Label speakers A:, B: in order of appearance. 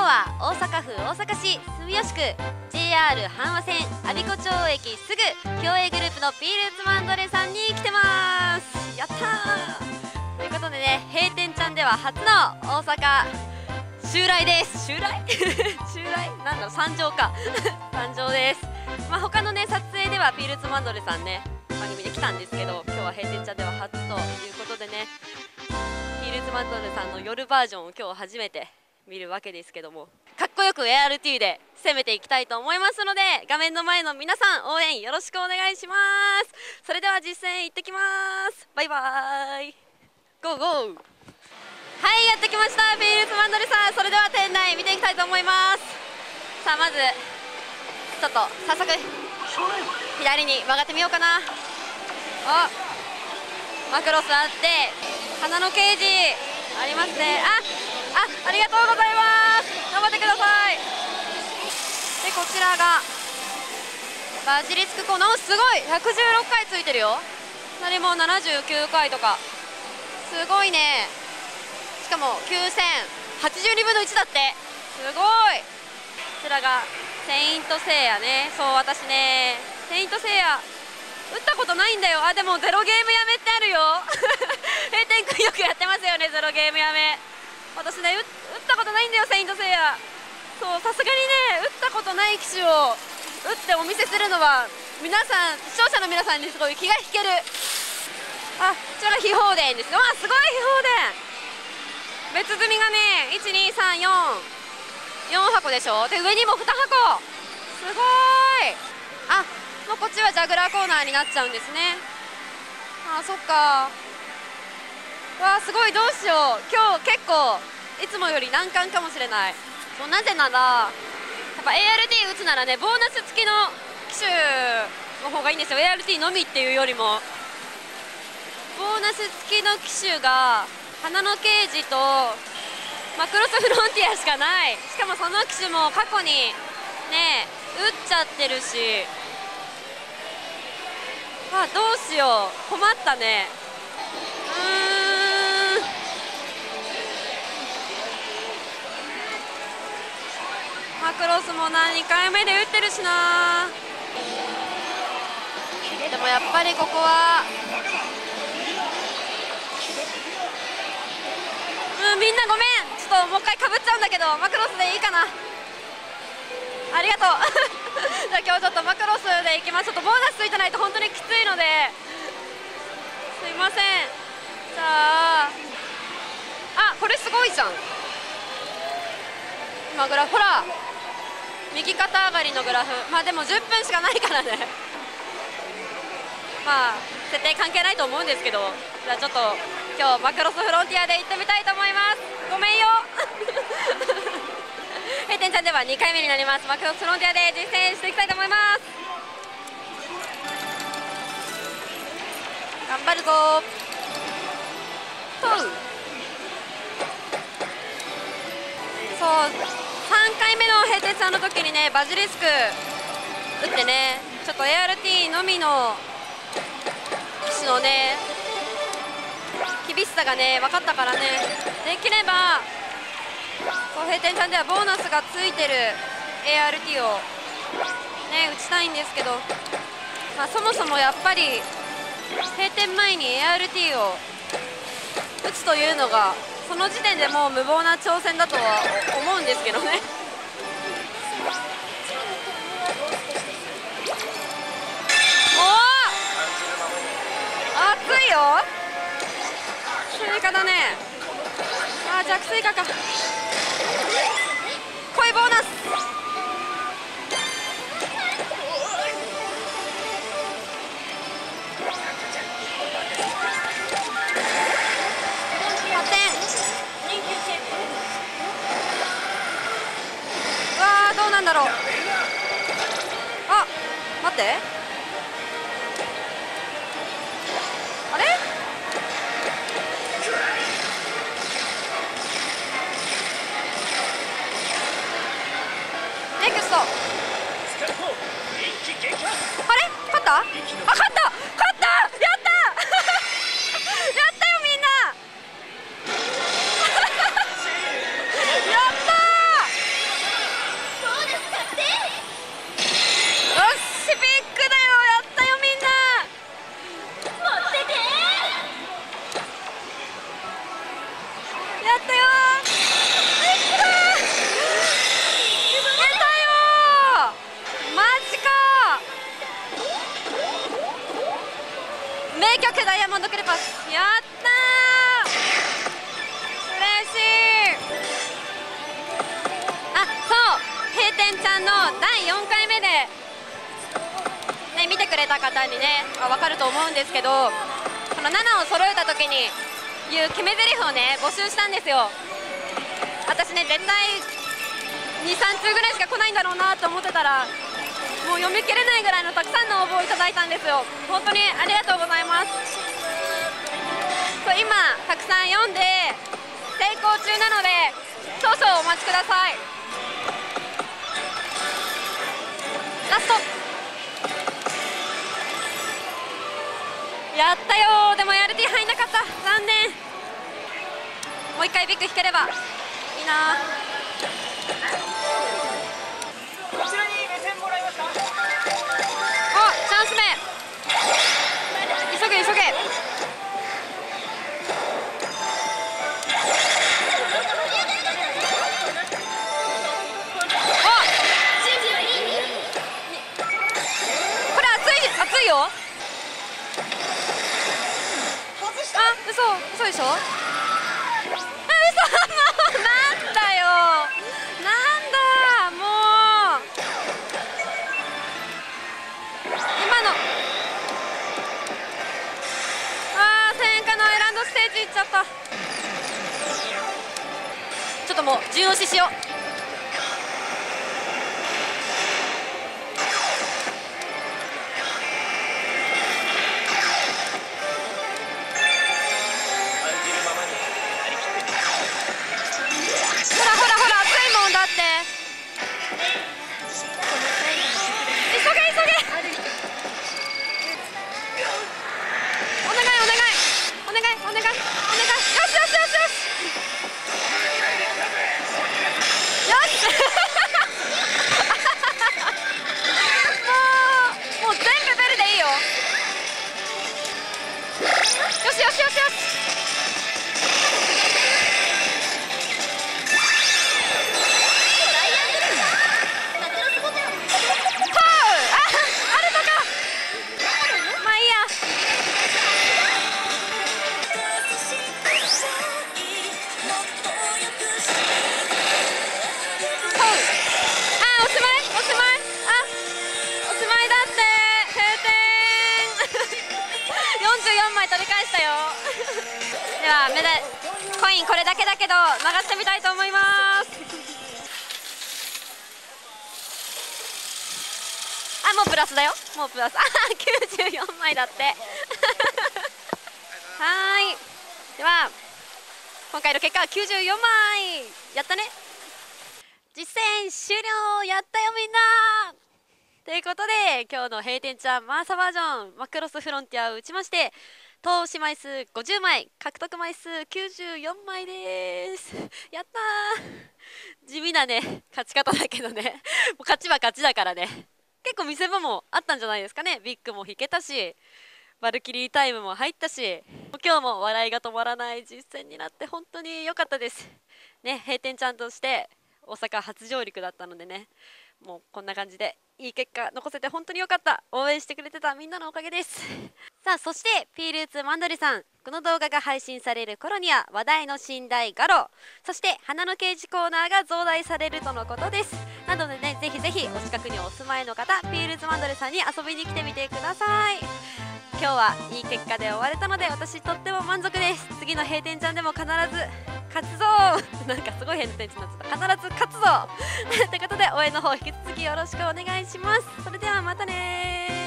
A: は大阪府大阪市住吉区 JR 阪和線我孫子町駅すぐ共栄グループのピールーツマンドレさんに来てます。やったーということでね、閉店ちゃんでは初の大阪襲来です。襲来襲来なんだろう、参上か参上です。まあ他のね撮影ではピールーツマンドレさんね番組で来たんですけど、今日は閉店ちゃんでは初ということでね、ピールーツマンドレさんの夜バージョンを今日初めて見るわけですけども、かっこよく ART で攻めていきたいと思いますので、画面の前の皆さん応援よろしくお願いします。それでは実践行ってきます。バイバーイ。ゴーゴー。はい、やってきました、ピールーツマンドレさん。それでは店内見ていきたいと思います。さあまずちょっと早速左に曲がってみようかな。あ、マクロスあって花のケージありますね。ありがとうございます。頑張ってください。でこちらがバジリスクコーナー、すごい116回ついてるよ。何も79回とかすごいね。しかも9082分の1だって、すごい。こちらがセイントセイヤね。そう、私ねセイントセイヤ打ったことないんだよ。でもゼロゲームやめってあるよ閉店くんよくやってますよね、ゼロゲームやめ。私ね打ったことないんだよ、セイントセイヤ。そう、さすがにね打ったことない機種を打ってお見せするのは皆さん、視聴者の皆さんにすごい気が引ける。こちらが秘宝殿ですよ。すごい秘宝殿。別積みがね12344箱でしょ。で上にも2箱、すごい。もうこっちはジャグラーコーナーになっちゃうんですね。そっか。すごい、どうしよう。今日結構いつもより難関かもしれない。そう、なぜならやっぱ ART 打つならねボーナス付きの機種の方がいいんですよ。 ART のみっていうよりもボーナス付きの機種が花のケージとマクロスフロンティアしかない。しかもその機種も過去にね打っちゃってるし、どうしよう、困ったね。マクロスも2回目で打ってるしな。でもやっぱりここはみんなごめん、ちょっともう一回かぶっちゃうんだけど、マクロスでいいかな。ありがとうじゃあ今日ちょっとマクロスでいきます。ちょっとボーナスついてないと本当にきついので、すいません。じゃあこれすごいじゃん。今グラフほら、右肩上がりのグラフ。でも10分しかないからね設定関係ないと思うんですけど、じゃあちょっと今日マクロスフロンティアで行ってみたいと思います。ごめんよ閉店ちゃんでは2回目になります。マクロスフロンティアで実践していきたいと思います。頑張るぞそう、3回目の閉店ちゃんの時にねバジリスク打ってね、ちょっと ART のみの機種のね厳しさがね分かったからね、できれば閉店ちゃんではボーナスがついてる ART をね打ちたいんですけど、そもそもやっぱり閉店前に ART を打つというのがその時点でもう無謀な挑戦だとは思うんですけどね熱いよ。スイカだね。弱スイカか。来いボーナス。8点。どうなんだろう。待って、あれネクスト。あれ勝った？勝ったやったやったよみんなやったビッグだよ。やったよみんな。やったよ。マジか。名曲ダイヤモンドクレパス。やったー。嬉しい。あ、そう、閉店ちゃんの第4回目で、ね、見てくれた方にね分かると思うんですけど、この7を揃えた時に言う決め台詞をね募集したんですよ。私ね、絶対2、3通ぐらいしか来ないんだろうなと思ってたら、もう読み切れないぐらいのたくさんの応募をいただいたんですよ。本当にありがとうございます。そう、今たくさん読んで成功中なので、少々お待ちください。ラスト。やったよ。でも LT 入んなかった、残念。もう一回ビッグ引ければいいな。チャンス目、急げ急げ。これ熱いよ。あ、嘘でしょ。あ、嘘。なんだよ、なんだもう。今の戦火のアイランドステージ行っちゃった。ちょっともう順押ししよう。ほらほらほら、熱いもんだって。急げ急げ。お願いお願いお願いお願いお願い。よしよしよしよしよし。もう全部ベルでいいよ。よしよしよしよし。取り返したよ。ではコインこれだけだけど流してみたいと思います。あ、もうプラスだよ。もうプラス。あ、94枚だって。はーい。では今回の結果は94枚。やったね。実戦終了。やったよみんな。ということで今日の閉店ちゃんマーサバージョンマクロスフロンティアを打ちまして、投資枚数50枚、獲得枚数94枚です。やったー。地味なね勝ち方だけどね、もう勝ちは勝ちだからね。結構見せ場もあったんじゃないですかね。ビッグも引けたし、バルキリータイムも入ったし、今日も笑いが止まらない実戦になって本当に良かったですね。閉店ちゃんとして大阪初上陸だったのでね、もうこんな感じでいい結果残せて本当に良かった。応援してくれてたみんなのおかげです。さあ、そしてピールーツマンドリさん、この動画が配信される頃には話題の寝台ガロ、そして花のケージコーナーが増大されるとのことです。なのでね、ぜひぜひお近くにお住まいの方、ピールーツマンドリさんに遊びに来てみてください。今日はいい結果で終われたので私とっても満足です。次の閉店ちゃんでも必ず勝つぞなんかすごい変なテンションになっちゃった。必ず勝つぞということで応援の方引き続きよろしくお願いします。それではまたね。